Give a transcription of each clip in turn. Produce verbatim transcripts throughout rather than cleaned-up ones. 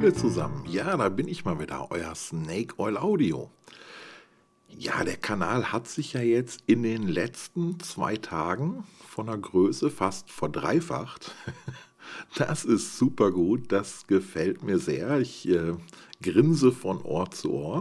Hallo zusammen, ja, da bin ich mal wieder, euer Snake Oil Audio. Ja, der Kanal hat sich ja jetzt in den letzten zwei Tagen von der Größe fast verdreifacht. Das ist super gut, das gefällt mir sehr. Ich äh, grinse von Ohr zu Ohr.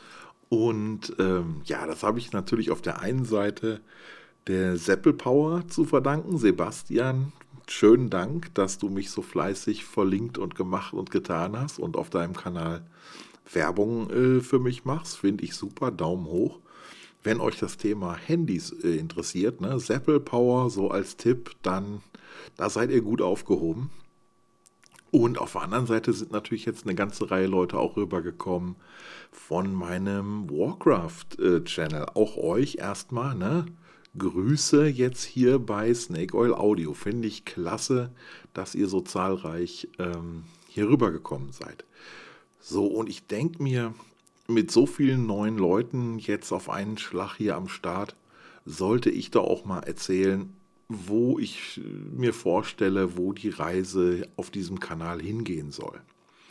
Und ähm, ja, das habe ich natürlich auf der einen Seite der Seppel Power zu verdanken. Sebastian, schönen Dank, dass du mich so fleißig verlinkt und gemacht und getan hast und auf deinem Kanal Werbung äh, für mich machst. Finde ich super, Daumen hoch. Wenn euch das Thema Handys äh, interessiert, ne, Seppel Power so als Tipp, dann da seid ihr gut aufgehoben. Und auf der anderen Seite sind natürlich jetzt eine ganze Reihe Leute auch rübergekommen von meinem Warcraft-Channel. Auch euch erstmal, ne? Grüße jetzt hier bei Snake Oil Audio. Finde ich klasse, dass ihr so zahlreich ähm, hier rübergekommen seid. So, und ich denke mir, mit so vielen neuen Leuten jetzt auf einen Schlag hier am Start, sollte ich da auch mal erzählen, wo ich mir vorstelle, wo die Reise auf diesem Kanal hingehen soll.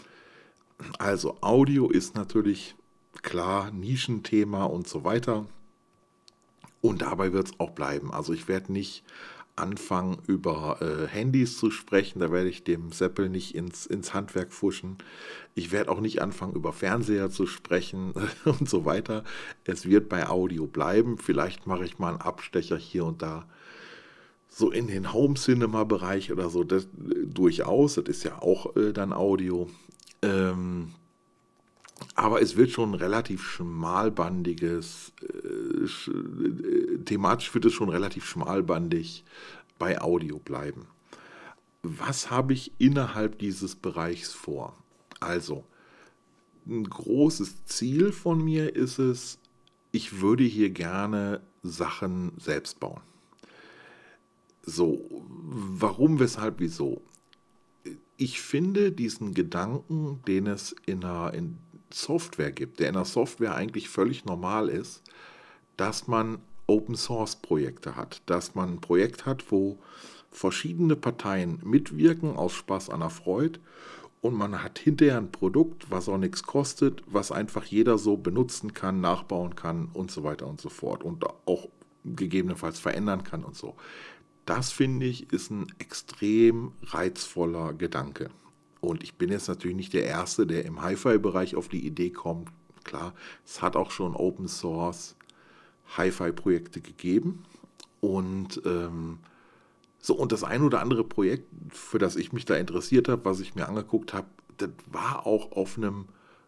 Also Audio ist natürlich klar Nischenthema und so weiter. Und dabei wird es auch bleiben. Also ich werde nicht anfangen, über äh, Handys zu sprechen. Da werde ich dem Seppel nicht ins, ins Handwerk pfuschen. Ich werde auch nicht anfangen, über Fernseher zu sprechen und so weiter. Es wird bei Audio bleiben. Vielleicht mache ich mal einen Abstecher hier und da. So in den Home-Cinema-Bereich oder so, das äh, durchaus. Das ist ja auch äh, dann Audio. Ähm, aber es wird schon ein relativ schmalbandiges, äh, sch, äh, thematisch wird es schon relativ schmalbandig bei Audio bleiben. Was habe ich innerhalb dieses Bereichs vor? Also, ein großes Ziel von mir ist es, ich würde hier gerne Sachen selbst bauen. So, warum, weshalb, wieso? Ich finde diesen Gedanken, den es in einer in Software gibt, der in der Software eigentlich völlig normal ist, dass man Open-Source-Projekte hat, dass man ein Projekt hat, wo verschiedene Parteien mitwirken aus Spaß an der Freude und man hat hinterher ein Produkt, was auch nichts kostet, was einfach jeder so benutzen kann, nachbauen kann und so weiter und so fort und auch gegebenenfalls verändern kann und so. Das finde ich ist ein extrem reizvoller Gedanke. Und ich bin jetzt natürlich nicht der Erste, der im Hi-Fi-Bereich auf die Idee kommt. Klar, es hat auch schon Open Source Hi-Fi-Projekte gegeben. Und ähm, so, und das ein oder andere Projekt, für das ich mich da interessiert habe, was ich mir angeguckt habe, das war auch auf einem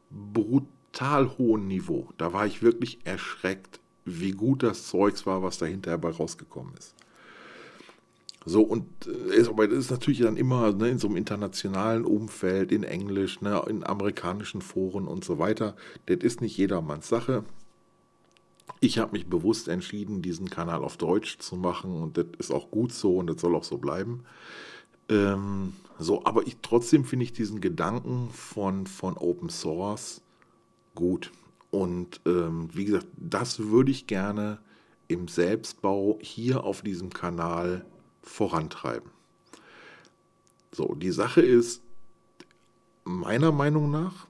brutal hohen Niveau. Da war ich wirklich erschreckt, wie gut das Zeugs war, was da hinterher bei rausgekommen ist. So, und äh, aber das ist natürlich dann immer, ne, in so einem internationalen Umfeld, in Englisch, ne, in amerikanischen Foren und so weiter. Das ist nicht jedermanns Sache. Ich habe mich bewusst entschieden, diesen Kanal auf Deutsch zu machen und das ist auch gut so und das soll auch so bleiben. Ähm, so, aber ich, trotzdem finde ich diesen Gedanken von, von Open Source gut. Und ähm, wie gesagt, das würde ich gerne im Selbstbau hier auf diesem Kanal vorantreiben. So, die Sache ist, meiner Meinung nach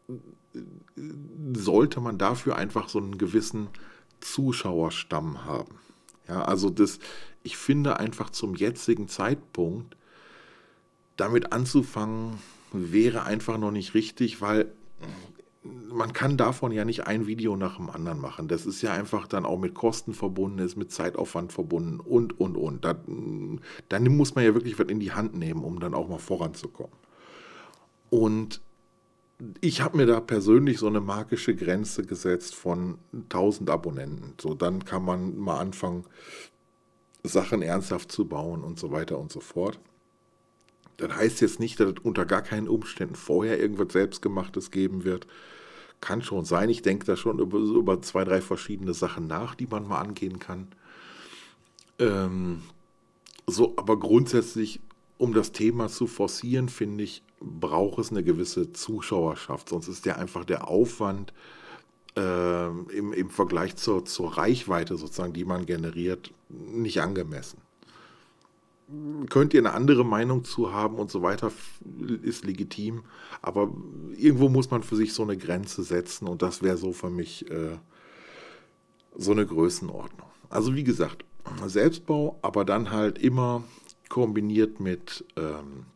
sollte man dafür einfach so einen gewissen Zuschauerstamm haben. Ja, also das, ich finde einfach zum jetzigen Zeitpunkt damit anzufangen, wäre einfach noch nicht richtig, weil man kann davon ja nicht ein Video nach dem anderen machen. Das ist ja einfach dann auch mit Kosten verbunden, ist mit Zeitaufwand verbunden und, und, und. Da, dann muss man ja wirklich was in die Hand nehmen, um dann auch mal voranzukommen. Und ich habe mir da persönlich so eine magische Grenze gesetzt von tausend Abonnenten. So, dann kann man mal anfangen, Sachen ernsthaft zu bauen und so weiter und so fort. Das heißt jetzt nicht, dass es unter gar keinen Umständen vorher irgendwas Selbstgemachtes geben wird. Kann schon sein. Ich denke da schon über, über zwei, drei verschiedene Sachen nach, die man mal angehen kann. Ähm, so, aber grundsätzlich, um das Thema zu forcieren, finde ich, braucht es eine gewisse Zuschauerschaft. Sonst ist ja einfach der Aufwand äh, im, im Vergleich zur, zur Reichweite sozusagen, die man generiert, nicht angemessen. könnt ihr eine andere Meinung zu haben und so weiter, ist legitim. Aber irgendwo muss man für sich so eine Grenze setzen und das wäre so für mich äh, so eine Größenordnung. Also wie gesagt, Selbstbau, aber dann halt immer kombiniert mit ähm,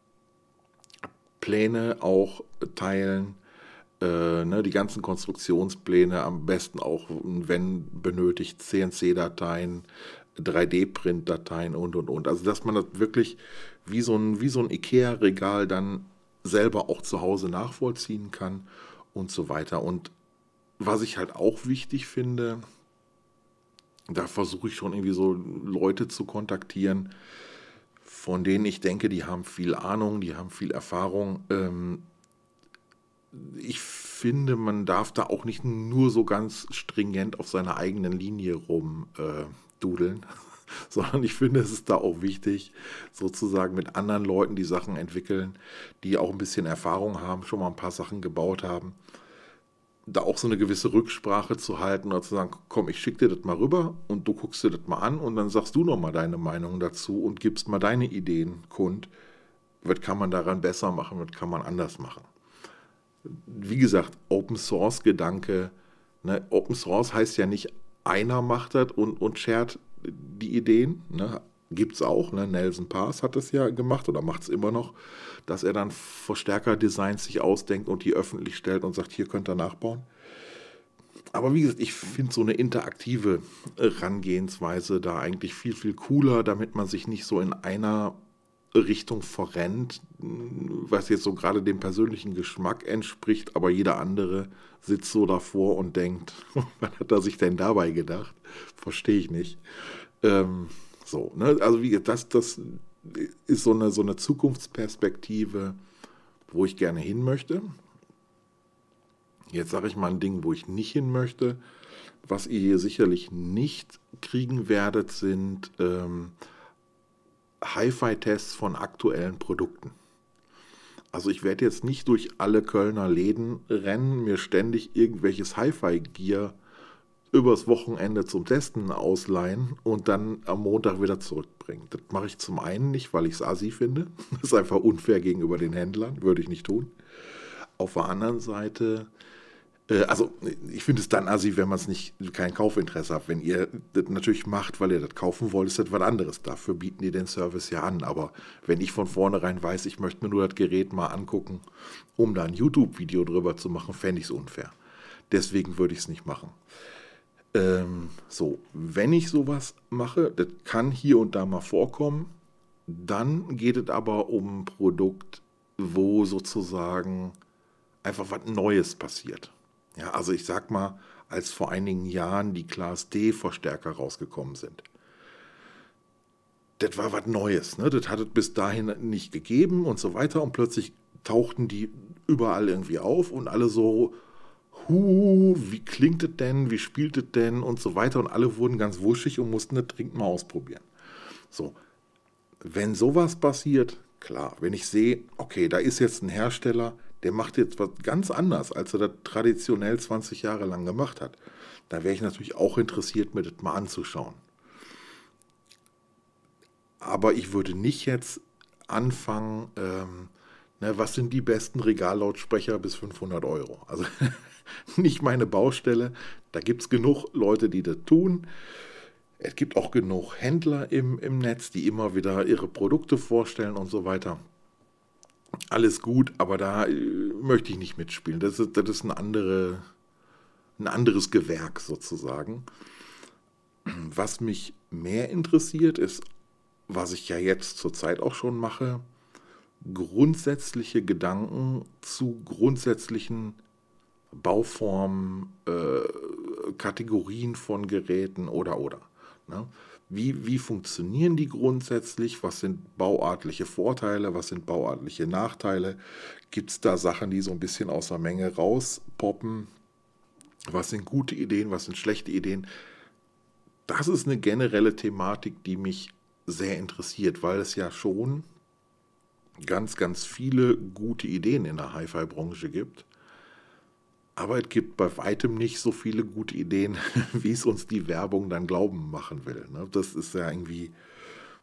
Pläne auch teilen, äh, ne, die ganzen Konstruktionspläne, am besten auch, wenn benötigt, C N C-Dateien, drei D-Print-Dateien und, und, und. Also, dass man das wirklich wie so ein, wie so ein IKEA-Regal dann selber auch zu Hause nachvollziehen kann und so weiter. Und was ich halt auch wichtig finde, da versuche ich schon irgendwie so Leute zu kontaktieren, von denen ich denke, die haben viel Ahnung, die haben viel Erfahrung. Ähm, ich finde, man darf da auch nicht nur so ganz stringent auf seiner eigenen Linie rumdudeln, äh, sondern ich finde, es ist da auch wichtig, sozusagen mit anderen Leuten die Sachen entwickeln, die auch ein bisschen Erfahrung haben, schon mal ein paar Sachen gebaut haben, da auch so eine gewisse Rücksprache zu halten oder zu sagen, komm, ich schicke dir das mal rüber und du guckst dir das mal an und dann sagst du noch mal deine Meinung dazu und gibst mal deine Ideen kund. Was kann man daran besser machen, was kann man anders machen? Wie gesagt, Open Source Gedanke, ne? Open Source heißt ja nicht, einer macht das und, und shared die Ideen, ne? Gibt es auch, ne? Nelson Pars hat das ja gemacht oder macht es immer noch, dass er dann Verstärker-Designs sich ausdenkt und die öffentlich stellt und sagt, hier könnt ihr nachbauen. Aber wie gesagt, ich finde so eine interaktive Herangehensweise da eigentlich viel, viel cooler, damit man sich nicht so in einer Richtung verrennt, was jetzt so gerade dem persönlichen Geschmack entspricht, aber jeder andere sitzt so davor und denkt, was hat er sich denn dabei gedacht? Verstehe ich nicht. Ähm, so, ne? Also wie gesagt, das, das ist so eine, so eine Zukunftsperspektive, wo ich gerne hin möchte. Jetzt sage ich mal ein Ding, wo ich nicht hin möchte. Was ihr hier sicherlich nicht kriegen werdet, sind ähm, Hi-Fi-Tests von aktuellen Produkten. Also ich werde jetzt nicht durch alle Kölner Läden rennen, mir ständig irgendwelches Hi-Fi-Gear übers Wochenende zum Testen ausleihen und dann am Montag wieder zurückbringen. Das mache ich zum einen nicht, weil ich es assi finde. Das ist einfach unfair gegenüber den Händlern, würde ich nicht tun. Auf der anderen Seite, äh, also ich finde es dann assi, wenn man es nicht, kein Kaufinteresse hat. Wenn ihr das natürlich macht, weil ihr das kaufen wollt, ist das was anderes. Dafür bieten die den Service ja an. Aber wenn ich von vornherein weiß, ich möchte mir nur das Gerät mal angucken, um da ein YouTube-Video drüber zu machen, fände ich es unfair. Deswegen würde ich es nicht machen. Ähm, so, wenn ich sowas mache, das kann hier und da mal vorkommen, dann geht es aber um ein Produkt, wo sozusagen einfach was Neues passiert. Ja, also ich sag mal, als vor einigen Jahren die Class D-Verstärker rausgekommen sind. Das war was Neues, ne? Das hat es bis dahin nicht gegeben und so weiter und plötzlich tauchten die überall irgendwie auf und alle so, hu, wie klingt es denn, wie spielt es denn und so weiter und alle wurden ganz wuschig und mussten das dringend mal ausprobieren. So, wenn sowas passiert, klar, wenn ich sehe, okay, da ist jetzt ein Hersteller, der macht jetzt was ganz anders, als er das traditionell zwanzig Jahre lang gemacht hat, da wäre ich natürlich auch interessiert, mir das mal anzuschauen. Aber ich würde nicht jetzt anfangen, ähm, ne, was sind die besten Regallautsprecher bis fünfhundert Euro? Also nicht meine Baustelle. Da gibt es genug Leute, die das tun. Es gibt auch genug Händler im, im Netz, die immer wieder ihre Produkte vorstellen und so weiter. Alles gut, aber da äh, möchte ich nicht mitspielen. Das ist, das ist eine andere, ein anderes Gewerk sozusagen. Was mich mehr interessiert, ist, was ich ja jetzt zurzeit auch schon mache, grundsätzliche Gedanken zu grundsätzlichen Bauformen, äh, Kategorien von Geräten oder oder. Ne? Wie, wie funktionieren die grundsätzlich? Was sind bauartliche Vorteile? Was sind bauartliche Nachteile? Gibt es da Sachen, die so ein bisschen aus der Menge rauspoppen? Was sind gute Ideen? Was sind schlechte Ideen? Das ist eine generelle Thematik, die mich sehr interessiert, weil es ja schon ganz, ganz viele gute Ideen in der Hi-Fi-Branche gibt. Aber es gibt bei weitem nicht so viele gute Ideen, wie es uns die Werbung dann glauben machen will. Ne? Das ist ja irgendwie,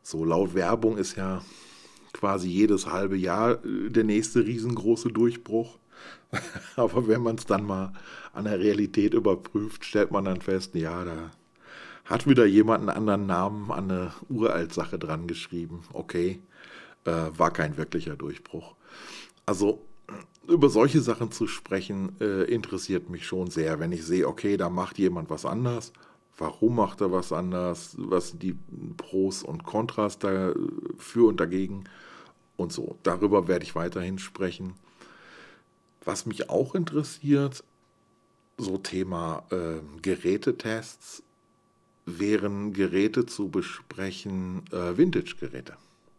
So laut Werbung ist ja quasi jedes halbe Jahr äh, der nächste riesengroße Durchbruch. Aber wenn man es dann mal an der Realität überprüft, stellt man dann fest, ja, da hat wieder jemand einen anderen Namen an eine Uralt-Sache dran geschrieben. Okay, äh, war kein wirklicher Durchbruch. Also über solche Sachen zu sprechen, äh, interessiert mich schon sehr, wenn ich sehe, okay, da macht jemand was anders. Warum macht er was anders? Was sind die Pros und Kontras dafür und dagegen? Und so, darüber werde ich weiterhin sprechen. Was mich auch interessiert, so Thema äh, Gerätetests, wären Geräte zu besprechen, äh, Vintage-Geräte.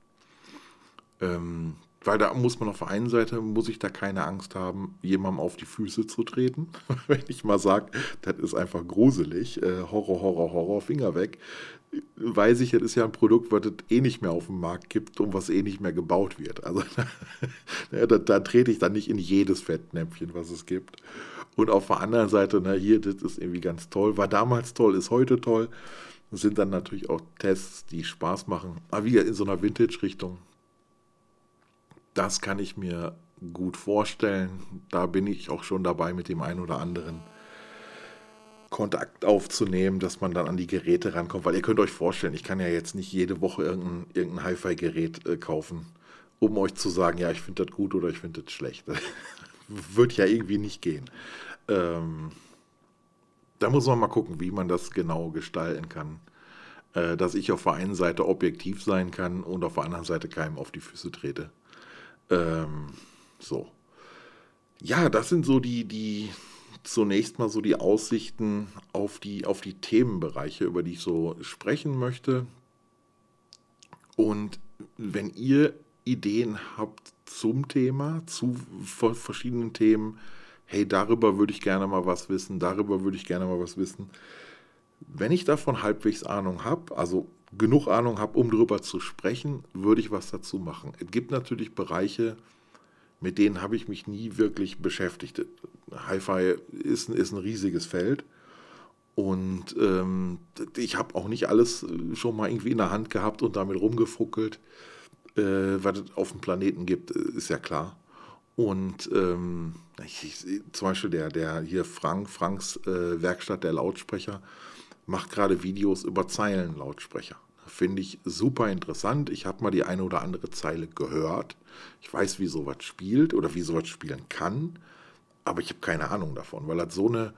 Ähm, weil da muss man auf der einen Seite, muss ich da keine Angst haben, jemandem auf die Füße zu treten. Wenn ich mal sage, das ist einfach gruselig, äh, Horror, Horror, Horror, Finger weg, weiß ich, das ist ja ein Produkt, was es eh nicht mehr auf dem Markt gibt und was eh nicht mehr gebaut wird. Also da, da, da trete ich dann nicht in jedes Fettnäpfchen, was es gibt. Und auf der anderen Seite, na hier, das ist irgendwie ganz toll, war damals toll, ist heute toll. Das sind dann natürlich auch Tests, die Spaß machen. Aber wieder in so einer Vintage-Richtung. Das kann ich mir gut vorstellen. Da bin ich auch schon dabei, mit dem einen oder anderen Kontakt aufzunehmen, dass man dann an die Geräte rankommt. Weil ihr könnt euch vorstellen, ich kann ja jetzt nicht jede Woche irgendein, irgendein Hi-Fi-Gerät äh, kaufen, um euch zu sagen, ja, ich finde das gut oder ich finde das schlecht. Wird ja irgendwie nicht gehen. Ähm, da muss man mal gucken, wie man das genau gestalten kann. Äh, dass ich auf der einen Seite objektiv sein kann und auf der anderen Seite keinem auf die Füße trete. Ähm, so. Ja, das sind so die, die zunächst mal so die Aussichten auf die, auf die Themenbereiche, über die ich so sprechen möchte. Und wenn ihr Ideen habt zum Thema, zu ver- verschiedenen Themen, hey, darüber würde ich gerne mal was wissen, darüber würde ich gerne mal was wissen. Wenn ich davon halbwegs Ahnung habe, also genug Ahnung habe, um darüber zu sprechen, würde ich was dazu machen. Es gibt natürlich Bereiche, mit denen habe ich mich nie wirklich beschäftigt. Hi-Fi ist, ist ein riesiges Feld und ähm, ich habe auch nicht alles schon mal irgendwie in der Hand gehabt und damit rumgefuckelt, äh, was es auf dem Planeten gibt, ist ja klar. Und ähm, ich, ich, zum Beispiel der, der hier Frank, Franks äh, Werkstatt der Lautsprecher, macht gerade Videos über Zeilenlautsprecher. Finde ich super interessant. Ich habe mal die eine oder andere Zeile gehört. Ich weiß, wie sowas spielt oder wie sowas spielen kann, aber ich habe keine Ahnung davon, weil das so eine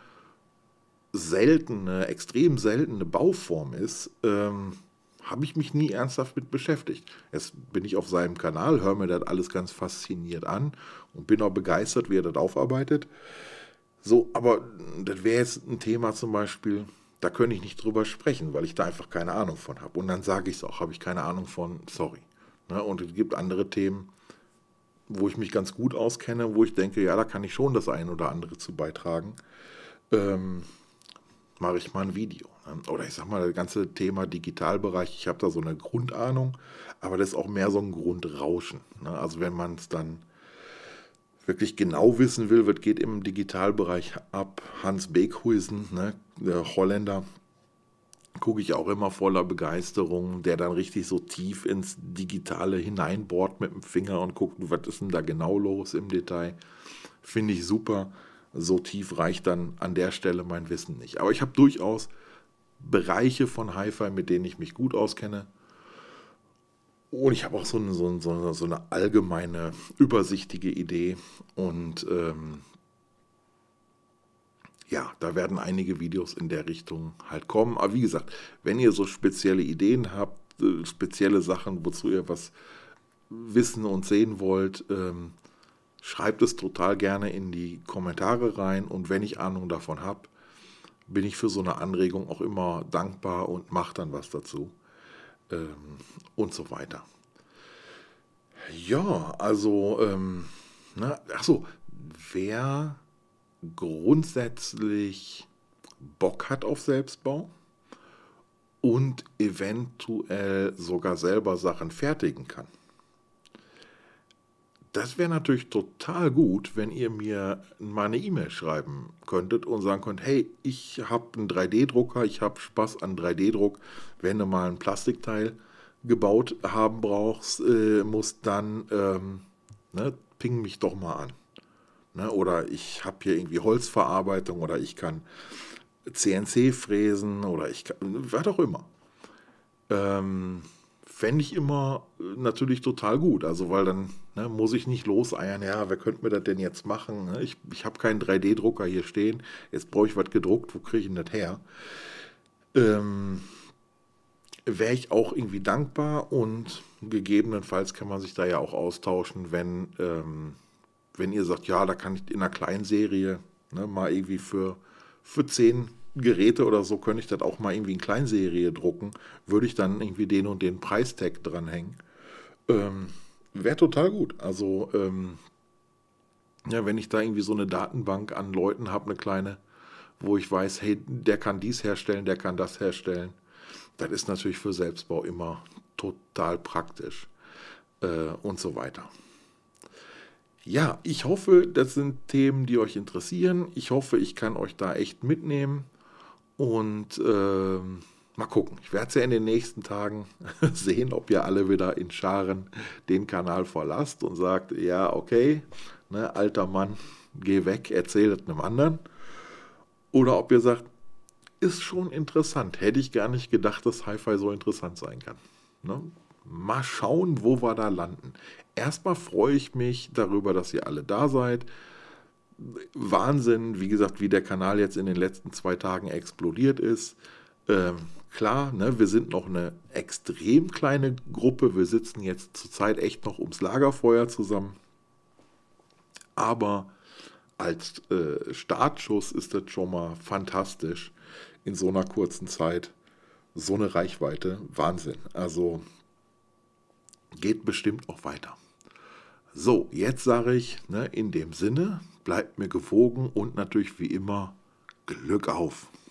seltene, extrem seltene Bauform ist, ähm, habe ich mich nie ernsthaft mit beschäftigt. Jetzt bin ich auf seinem Kanal, höre mir das alles ganz fasziniert an und bin auch begeistert, wie er das aufarbeitet. So, aber das wäre jetzt ein Thema zum Beispiel, da könnte ich nicht drüber sprechen, weil ich da einfach keine Ahnung von habe. Und dann sage ich es auch, habe ich keine Ahnung von, sorry. Ne? Und es gibt andere Themen, wo ich mich ganz gut auskenne, wo ich denke, ja, da kann ich schon das ein oder andere zu beitragen. Ähm, mache ich mal ein Video. Ne? Oder ich sag mal, das ganze Thema Digitalbereich, ich habe da so eine Grundahnung, aber das ist auch mehr so ein Grundrauschen. Ne? Also wenn man es dann wirklich genau wissen will, was geht im Digitalbereich ab, Hans Beekhuizen, ne, der Holländer, gucke ich auch immer voller Begeisterung, der dann richtig so tief ins Digitale hineinbohrt mit dem Finger und guckt, was ist denn da genau los im Detail. Finde ich super. So tief reicht dann an der Stelle mein Wissen nicht. Aber ich habe durchaus Bereiche von Hi-Fi, mit denen ich mich gut auskenne. Und ich habe auch so eine, so, eine, so eine so eine allgemeine, übersichtige Idee. Und ähm, ja, da werden einige Videos in der Richtung halt kommen. Aber wie gesagt, wenn ihr so spezielle Ideen habt, äh, spezielle Sachen, wozu ihr was wissen und sehen wollt, ähm, schreibt es total gerne in die Kommentare rein. Und wenn ich Ahnung davon habe, bin ich für so eine Anregung auch immer dankbar und mache dann was dazu. Ähm, und so weiter. Ja, also, ähm, ne, ach so, wer grundsätzlich Bock hat auf Selbstbau und eventuell sogar selber Sachen fertigen kann. Das wäre natürlich total gut, wenn ihr mir mal eine E-Mail schreiben könntet und sagen könnt, hey, ich habe einen drei D-Drucker, ich habe Spaß an drei D-Druck, wenn du mal ein Plastikteil gebaut haben brauchst, äh, musst, dann ähm, ne, ping mich doch mal an. Ne? Oder ich habe hier irgendwie Holzverarbeitung oder ich kann C N C fräsen oder ich kann, was auch immer. Ähm, Fände ich immer äh, natürlich total gut. Also, weil dann ne, muss ich nicht loseiern, ja, wer könnte mir das denn jetzt machen? Ne? Ich, ich habe keinen drei D-Drucker hier stehen, jetzt brauche ich was gedruckt, wo kriege ich denn das her? Ähm, Wäre ich auch irgendwie dankbar und gegebenenfalls kann man sich da ja auch austauschen, wenn, ähm, wenn ihr sagt, ja, da kann ich in einer kleinen Serie ne, mal irgendwie für, für zehn Geräte oder so, könnte ich das auch mal irgendwie in Kleinserie drucken, würde ich dann irgendwie den und den Preistag dranhängen. Ähm, Wäre total gut. Also, ähm, ja, wenn ich da irgendwie so eine Datenbank an Leuten habe, eine kleine, wo ich weiß, hey, der kann dies herstellen, der kann das herstellen, das ist natürlich für Selbstbau immer total praktisch äh, und so weiter. Ja, ich hoffe, das sind Themen, die euch interessieren. Ich hoffe, ich kann euch da echt mitnehmen und ähm, mal gucken. Ich werde es ja in den nächsten Tagen sehen, ob ihr alle wieder in Scharen den Kanal verlasst und sagt, ja, okay, ne, alter Mann, geh weg, erzähl es einem anderen. Oder ob ihr sagt, ist schon interessant. Hätte ich gar nicht gedacht, dass Hi-Fi so interessant sein kann. Ne? Mal schauen, wo wir da landen. Erstmal freue ich mich darüber, dass ihr alle da seid. Wahnsinn, wie gesagt, wie der Kanal jetzt in den letzten zwei Tagen explodiert ist. Ähm, klar, ne, wir sind noch eine extrem kleine Gruppe. Wir sitzen jetzt zurzeit echt noch ums Lagerfeuer zusammen. Aber als äh, Startschuss ist das schon mal fantastisch in so einer kurzen Zeit. So eine Reichweite, Wahnsinn. Also geht bestimmt auch weiter. So, jetzt sage ich, ne, in dem Sinne, bleibt mir gewogen und natürlich wie immer Glück auf.